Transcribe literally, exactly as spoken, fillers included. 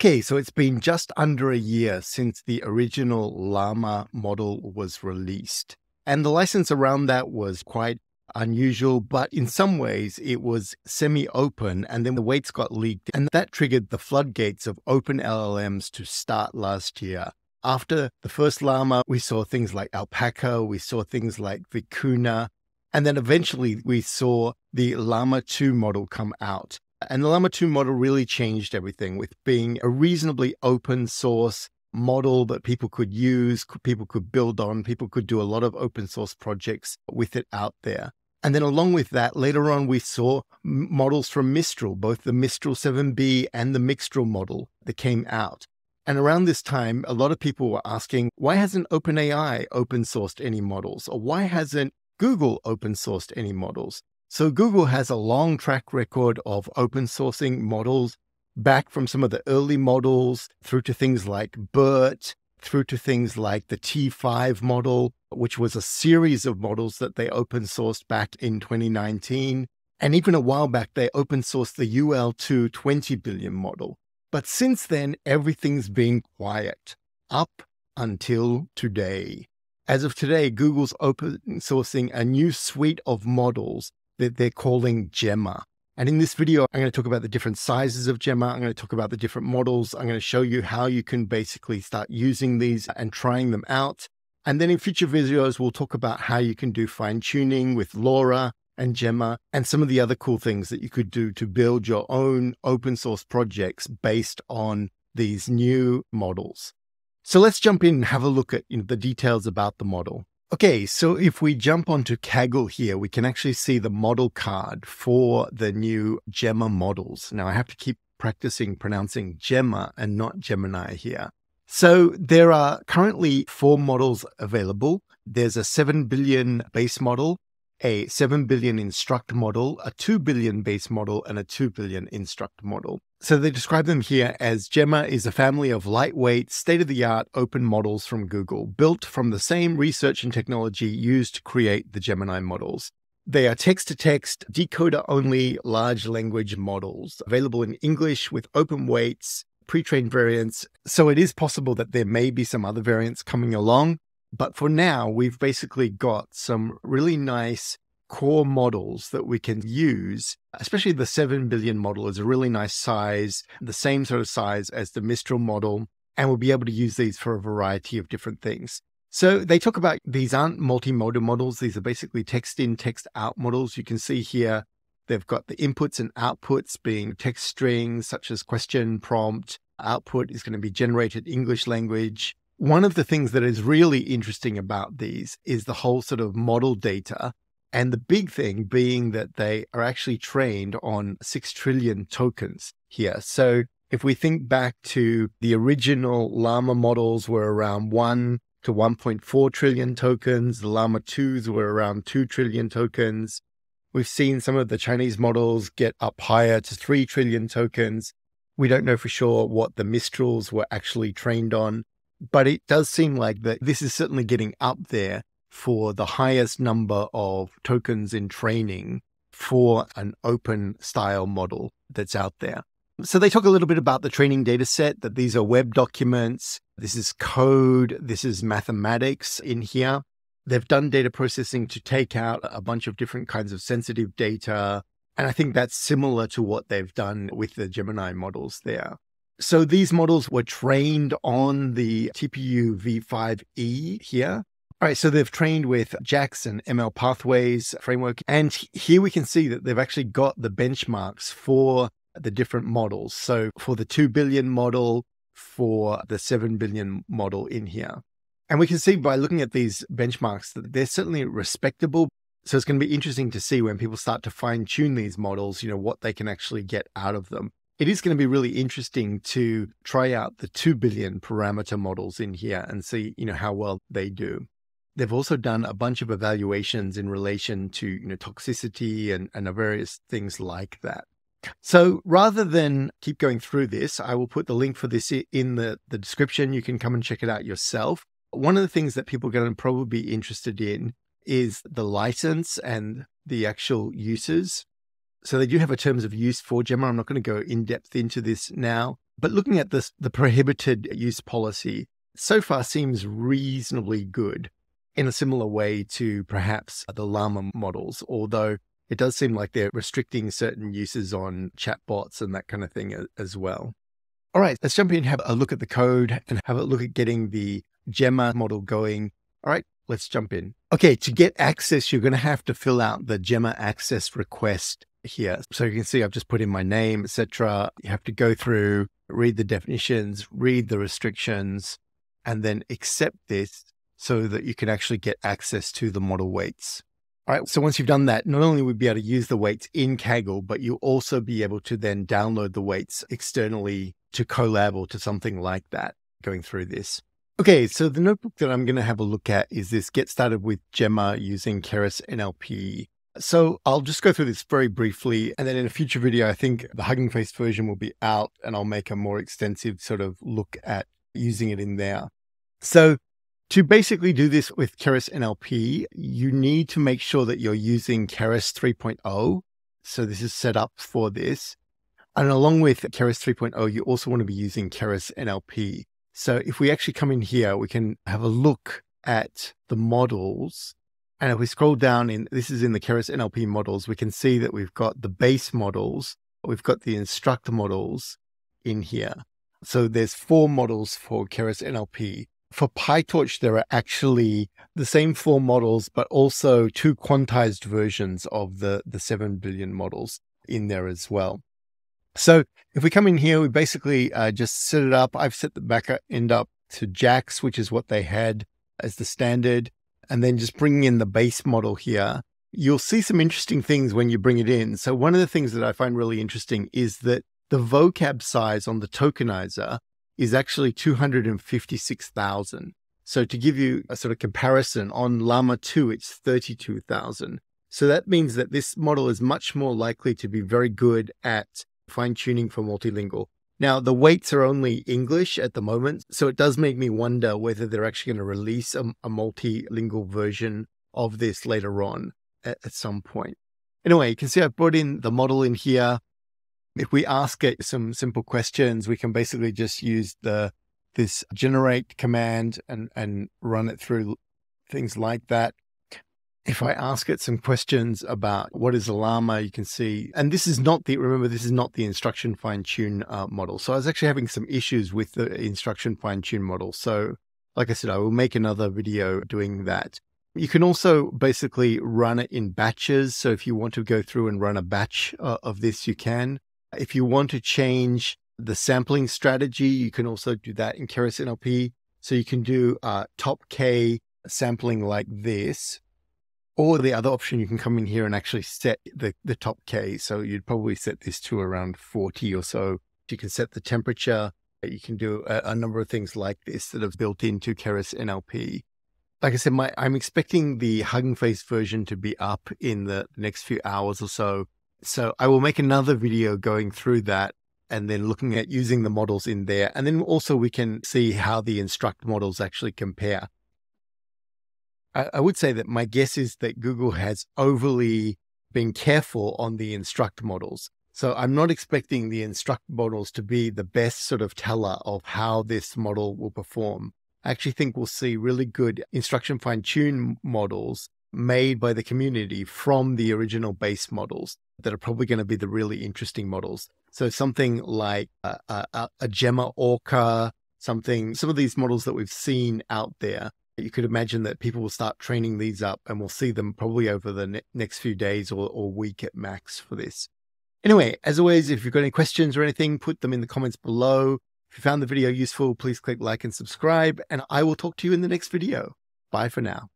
Okay, so it's been just under a year since the original Llama model was released. And the license around that was quite unusual, but in some ways it was semi-open, and then the weights got leaked, and that triggered the floodgates of open L L Ms to start last year. After the first Llama, we saw things like Alpaca, we saw things like Vicuna, and then eventually we saw the Llama two model come out. And the Llama two model really changed everything with being a reasonably open source model that people could use, people could build on, people could do a lot of open source projects with it out there. And then along with that, later on, we saw models from Mistral, both the Mistral seven B and the Mixtral model that came out. And around this time, a lot of people were asking, why hasn't OpenAI open sourced any models? Or why hasn't Google open sourced any models? So Google has a long track record of open sourcing models, back from some of the early models through to things like BERT, through to things like the T five model, which was a series of models that they open sourced back in twenty nineteen. And even a while back, they open sourced the U L two twenty billion model. But since then, everything's been quiet up until today. As of today, Google's open sourcing a new suite of models that they're calling Gemma. And in this video, I'm going to talk about the different sizes of Gemma. I'm going to talk about the different models. I'm going to show you how you can basically start using these and trying them out. And then in future videos, we'll talk about how you can do fine tuning with Laura and Gemma and some of the other cool things that you could do to build your own open source projects based on these new models. So let's jump in and have a look at you know, the details about the model. Okay, so if we jump onto Kaggle here, we can actually see the model card for the new Gemma models. Now I have to keep practicing pronouncing Gemma and not Gemini here. So there are currently four models available. There's a seven billion base model, a seven billion instruct model, a two billion base model, and a two billion instruct model. So they describe them here as Gemma is a family of lightweight, state-of-the-art open models from Google, built from the same research and technology used to create the Gemini models. They are text-to-text, decoder-only large language models, available in English with open weights, pre-trained variants. So it is possible that there may be some other variants coming along. But for now, we've basically got some really nice core models that we can use, especially the seven billion model is a really nice size, the same sort of size as the Mistral model, and we'll be able to use these for a variety of different things. So they talk about these aren't multimodal models. These are basically text in, text out models. You can see here, they've got the inputs and outputs being text strings such as question, prompt. Output is going to be generated English language. One of the things that is really interesting about these is the whole sort of model data. And the big thing being that they are actually trained on six trillion tokens here. So if we think back to the original Llama models were around one to one point four trillion tokens. The Llama twos were around two trillion tokens. We've seen some of the Chinese models get up higher to three trillion tokens. We don't know for sure what the Mistrals were actually trained on, but it does seem like that this is certainly getting up there for the highest number of tokens in training for an open style model that's out there. So they talk a little bit about the training data set, that these are web documents, this is code, this is mathematics in here. They've done data processing to take out a bunch of different kinds of sensitive data. And I think that's similar to what they've done with the Gemini models there. So these models were trained on the T P U v five E here. All right, so they've trained with JAX and M L Pathways framework. And here we can see that they've actually got the benchmarks for the different models. So for the two billion model, for the seven billion model in here. And we can see by looking at these benchmarks that they're certainly respectable. So it's going to be interesting to see when people start to fine tune these models, you know, what they can actually get out of them. It is going to be really interesting to try out the two billion parameter models in here and see, you know, how well they do. They've also done a bunch of evaluations in relation to, you know, toxicity and, and various things like that. So rather than keep going through this, I will put the link for this in the, the description. You can come and check it out yourself. One of the things that people are going to probably be interested in is the license and the actual uses. So they do have a terms of use for Gemma. I'm not going to go in depth into this now, But looking at this, the prohibited use policy so far seems reasonably good in a similar way to perhaps the Llama models, although it does seem like they're restricting certain uses on chatbots and that kind of thing as well. All right, let's jump in and have a look at the code and have a look at getting the Gemma model going. All right, let's jump in. Okay, to get access, you're going to have to fill out the Gemma access request here. So you can see I've just put in my name, et cetera. You have to go through, read the definitions, read the restrictions, and then accept this so that you can actually get access to the model weights. All right, so once you've done that, not only will you be able to use the weights in Kaggle, but you'll also be able to then download the weights externally to Colab or to something like that going through this. Okay, so the notebook that I'm going to have a look at is this Get Started with Gemma using Keras N L P. So I'll just go through this very briefly, and then in a future video, I think the Hugging Face version will be out and I'll make a more extensive sort of look at using it in there. So to basically do this with Keras N L P, you need to make sure that you're using Keras three point oh. So this is set up for this. And along with Keras three point oh, you also want to be using Keras N L P. So if we actually come in here, we can have a look at the models. And if we scroll down in, this is in the Keras N L P models, we can see that we've got the base models, we've got the instruct models in here. So there's four models for Keras N L P. For PyTorch, there are actually the same four models, but also two quantized versions of the, the seven billion models in there as well. So if we come in here, we basically uh, just set it up. I've set the back end up to JAX, which is what they had as the standard, and then just bringing in the base model here. You'll see some interesting things when you bring it in. So one of the things that I find really interesting is that the vocab size on the tokenizer is actually two hundred fifty-six thousand. So to give you a sort of comparison, on Llama two, it's thirty-two thousand. So that means that this model is much more likely to be very good at fine-tuning for multilingual. Now, the weights are only English at the moment, so it does make me wonder whether they're actually going to release a, a multilingual version of this later on at, at some point. Anyway, you can see I've brought in the model in here. If we ask it some simple questions, we can basically just use the this generate command and, and run it through things like that. If I ask it some questions about what is a llama, you can see, and this is not the, remember, this is not the instruction fine-tune uh, model. So I was actually having some issues with the instruction fine-tune model. So like I said, I will make another video doing that. You can also basically run it in batches. So if you want to go through and run a batch uh, of this, you can. If you want to change the sampling strategy, you can also do that in Keras N L P. So you can do uh, top K sampling like this. Or the other option, you can come in here and actually set the, the top K. So you'd probably set this to around forty or so. You can set the temperature. You can do a, a number of things like this that are built into Keras N L P. Like I said, my, I'm expecting the Hugging Face version to be up in the next few hours or so. So I will make another video going through that and then looking at using the models in there. And then also we can see how the instruct models actually compare. I would say that my guess is that Google has overly been careful on the instruct models. So I'm not expecting the instruct models to be the best sort of teller of how this model will perform. I actually think we'll see really good instruction fine-tune models made by the community from the original base models that are probably going to be the really interesting models. So something like a, a, a Gemma Orca, something, some of these models that we've seen out there. You could imagine that people will start training these up and we'll see them probably over the ne next few days or, or week at max for this. Anyway, as always, if you've got any questions or anything, put them in the comments below. If you found the video useful, please click like and subscribe, and I will talk to you in the next video. Bye for now.